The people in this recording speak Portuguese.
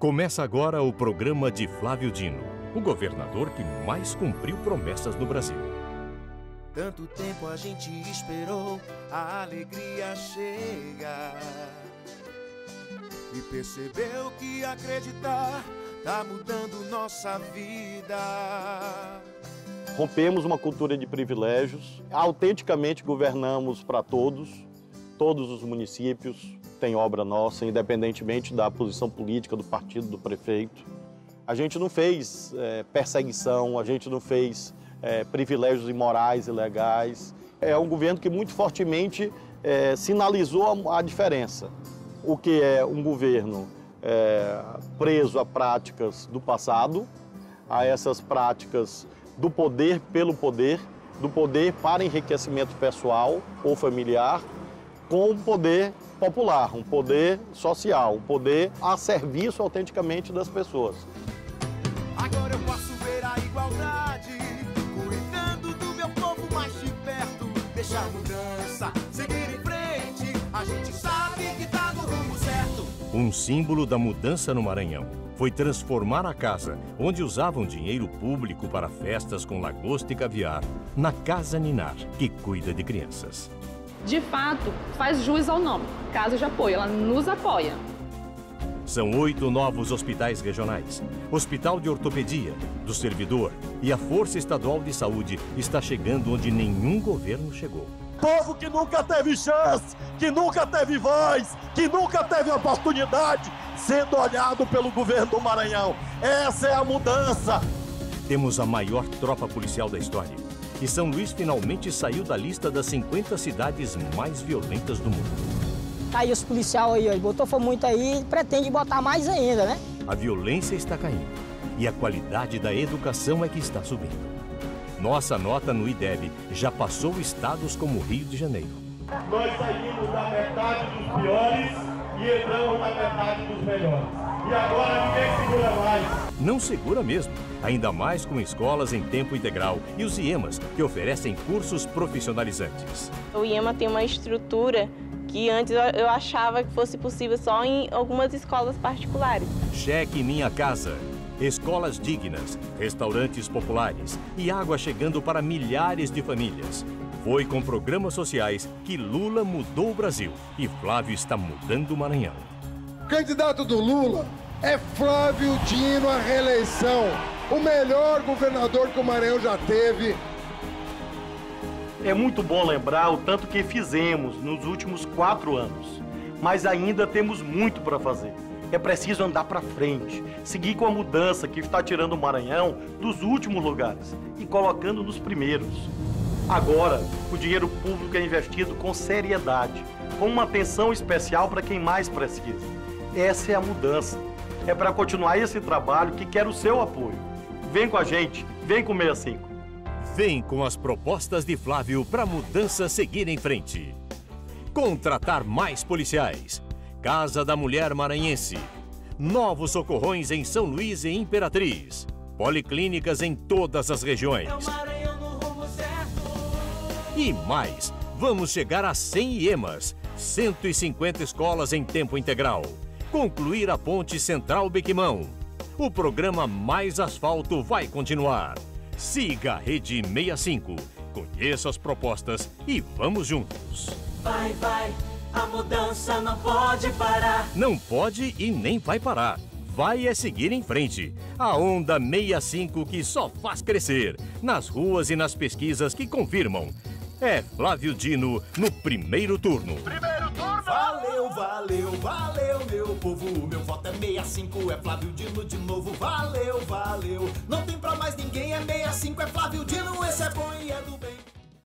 Começa agora o programa de Flávio Dino, o governador que mais cumpriu promessas no Brasil. Tanto tempo a gente esperou a alegria chegar e percebeu que acreditar tá mudando nossa vida. Rompemos uma cultura de privilégios, autenticamente governamos para todos os municípios têm obra nossa, independentemente da posição política do partido, do prefeito. A gente não fez perseguição, a gente não fez privilégios imorais e legais. É um governo que muito fortemente sinalizou a diferença. O que é um governo preso a práticas do passado, a essas práticas do poder pelo poder, do poder para enriquecimento pessoal ou familiar, com o poder popular, um poder social, um poder a serviço autenticamente das pessoas. Agora eu posso ver a igualdade, cuidando do meu povo mais de perto, deixar a mudança, seguir em frente, a gente sabe que tá no rumo certo. Um símbolo da mudança no Maranhão foi transformar a casa, onde usavam dinheiro público para festas com lagosta e caviar, na Casa Ninar, que cuida de crianças. De fato, faz jus ao nome, Casa de Apoio, ela nos apoia. São 8 novos hospitais regionais, Hospital de Ortopedia, do Servidor e a Força Estadual de Saúde está chegando onde nenhum governo chegou. Povo que nunca teve chance, que nunca teve voz, que nunca teve oportunidade, sendo olhado pelo governo do Maranhão. Essa é a mudança. Temos a maior tropa policial da história. E São Luís finalmente saiu da lista das 50 cidades mais violentas do mundo. Aí os policiais aí, botou foi muito aí e pretende botar mais ainda, né? A violência está caindo e a qualidade da educação é que está subindo. Nossa nota no IDEB já passou estados como Rio de Janeiro. Nós saímos da metade dos piores e entramos na metade dos melhores. E agora ninguém segura mais. Não segura mesmo, ainda mais com escolas em tempo integral e os IEMAs, que oferecem cursos profissionalizantes. O IEMA tem uma estrutura que antes eu achava que fosse possível só em algumas escolas particulares. Cheque Minha Casa, escolas dignas, restaurantes populares e água chegando para milhares de famílias. Foi com programas sociais que Lula mudou o Brasil e Flávio está mudando o Maranhão. Candidato do Lula é Flávio Dino à reeleição, o melhor governador que o Maranhão já teve. É muito bom lembrar o tanto que fizemos nos últimos 4 anos, mas ainda temos muito para fazer. É preciso andar para frente, seguir com a mudança que está tirando o Maranhão dos últimos lugares e colocando nos primeiros. Agora, o dinheiro público é investido com seriedade, com uma atenção especial para quem mais precisa. Essa é a mudança. É para continuar esse trabalho que quer o seu apoio. Vem com a gente, vem com o 65. Vem com as propostas de Flávio para a mudança seguir em frente. Contratar mais policiais. Casa da Mulher Maranhense. Novos socorrões em São Luís e Imperatriz. Policlínicas em todas as regiões. É o Maranhão no rumo certo. E mais, vamos chegar a 100 IEMAs, 150 escolas em tempo integral. Concluir a ponte Central Bequimão. O programa Mais Asfalto vai continuar. Siga a Rede 65, conheça as propostas e vamos juntos. Vai, a mudança não pode parar. Não pode e nem vai parar. Vai é seguir em frente. A onda 65 que só faz crescer. Nas ruas e nas pesquisas que confirmam. É Flávio Dino no primeiro turno. Primeiro turno! Valeu, valeu, valeu, meu povo. Meu voto é 65, é Flávio Dino de novo. Valeu, valeu. Não tem